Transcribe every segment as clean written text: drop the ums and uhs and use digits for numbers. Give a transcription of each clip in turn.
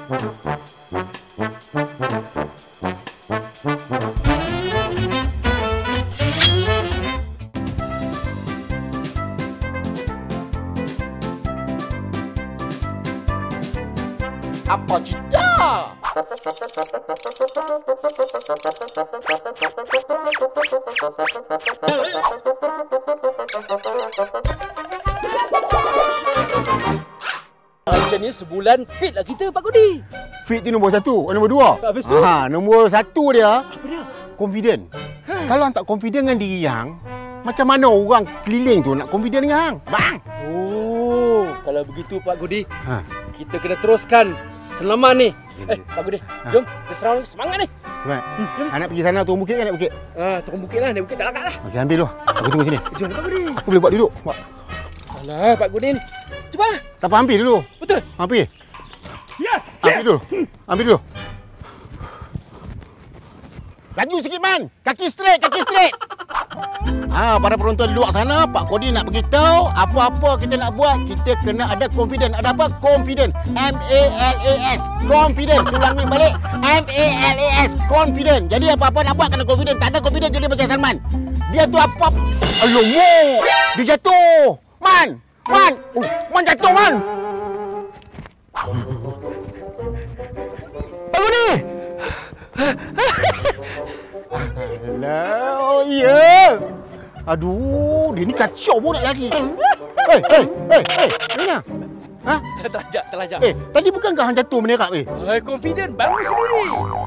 Apa cerita? Macam ni sebulan fit lah kita, Pak Kodi. Fit tu nombor 1, nombor 2. Habis tu? Nombor 1 dia Apa dia? confident. Kalau hang tak confident dengan diri hang, macam mana orang keliling tu nak confident dengan hang? Bang. Oh, kalau begitu Pak Kodi, kita kena teruskan senaman ni. Pak Kodi, jom kita serang lagi. Semangat ni. Semangat. Nak pergi sana turun bukit kan, naik bukit? Turun bukit lah, naik bukit tak lakat lah. Okey, ambil dulu. Aku tunggu sini. Jom Pak Kodi. Aku boleh buat duduk. Alah, Pak Kodi ni. Cepatlah. Tak apa, ambil dulu. Betul. Ambil. Ya. Ambil dulu. Ambil dulu. Laju sikit, Man. Kaki straight, kaki straight. Pada penonton di luar sana, Pak Kodi nak beritahu apa-apa kita nak buat, kita kena ada confident. Ada apa? Confident. M-A-L-A-S. Confident. Ulang balik. M-A-L-A-S. Confident. Jadi apa-apa nak buat kena confident. Tak ada confident jadi macam Salman. Dia tu apa? Alamak. Dia jatuh. Man. Man. Man jatuh, Man. Pak Kodi. Alah, oh ya. Aduh, dia ni kacau pun nak lari. Hei, mana? Terlajak. Tadi bukankah hang jatuh menerak weh? Confident, bangun sendiri.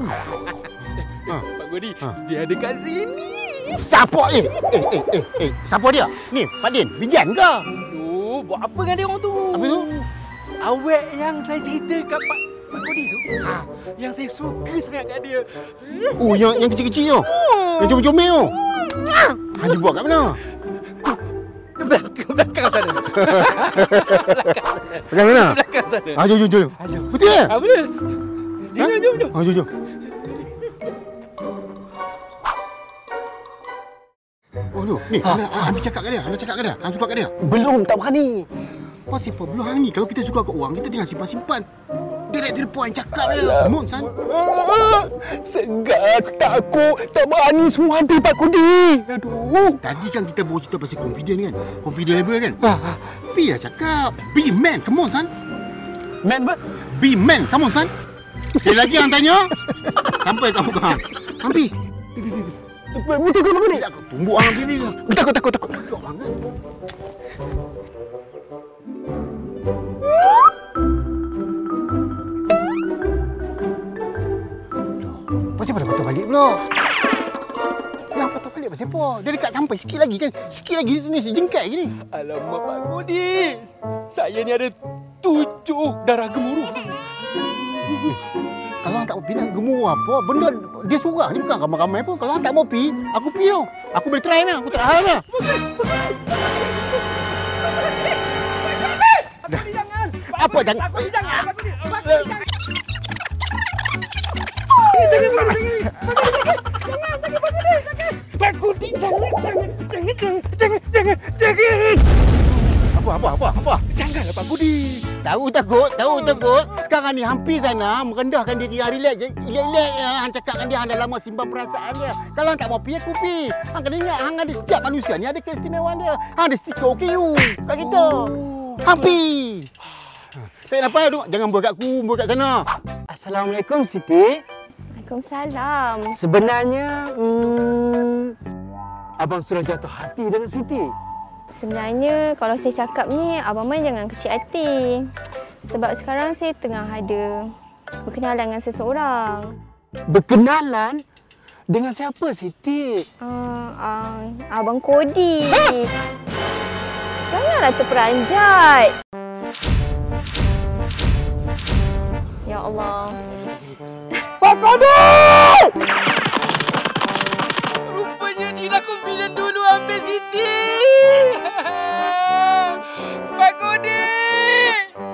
Pak Kodi, dia ada kat sini. Siapa? Siapa dia? Ni, Pak Din, Bijan ke? Aduh, buat apa dengan dia orang tu? Apa tu? Awek yang saya cerita kat Pak Kodi tu. Yang saya suka sangat kat dia. Oh, yang kecil-kecil tu. Yang comel-comel tu. Dia buat kat mana? Belakang sana. Belakang mana? Belakang sana. Jom. Betul ke? Betul. Jom. Jom. Oh tu, ni, Anda cakap kat dia. Anda suka kat dia. Belum, tak berani. Pasal apa? Belum hang ni. Kalau kita suka kat orang, kita jangan simpan-simpan. Direct to the point cakap dia. Come on, son. Segar, takut, tak berani semua hati Pak Kodi. Aduh. Tadi kan kita baru cerita pasal confident kan? Confident level kan? Be lah cakap. Be man. Come on, son. Man apa? Be man. Come on, son. Sekali lagi hang tanya. Sampai kamu ke hang. Ambil. Betul ke Pak Kodi? Tunggu hang ambil dia. Takut. Pasal pada patah balik pula. Yang patah balik pasal apa? Dia dekat sampai sikit lagi kan? Sikit lagi sini sejengkat gini. Alamak Pak Kodi. Saya ni ada 7 darah gemuruh. Kalau hang tak mau pergi nak gemuruh apa? Benda dia seorang ni bukan ramai-ramai pun. Kalau hang tak mau pergi, aku pergi tau. Aku boleh try ni. Aku tak hal ni. Apa jangan? Pak Kodi, jangan. Apa? Janganlah Pak Kodi. Tahu takut. Sekarang ni hampir sana merendahkan diri hang relax. Hang cakap dengan dia hang dah lama simpan perasaan dia. Kalau hang tak mau pergi, aku pergi. Hang kena ingat hang ada setiap manusia ni ada keistimewaan dia. Hang ada stiker OKU kat kita. Hang pergi. Tak apa, jangan buat kat aku, buat kat sana. Assalamualaikum Siti. Waalaikumsalam. Sebenarnya abang sudah jatuh hati dengan Siti. Sebenarnya kalau saya cakap ni, Abang Man jangan kecil hati. Sebab sekarang saya tengah ada berkenalan dengan seseorang. Berkenalan? Dengan siapa Siti? Abang Kodi. Janganlah terperanjat. Ya Allah. Pak Kodi! Rupanya dia dah confident dulu ambil Siti. Pak Kodi!